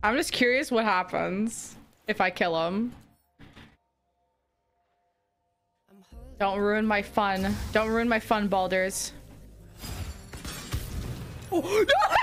I'm just curious what happens if I kill him. Don't ruin my fun. Don't ruin my fun, Baldurs. Oh, no!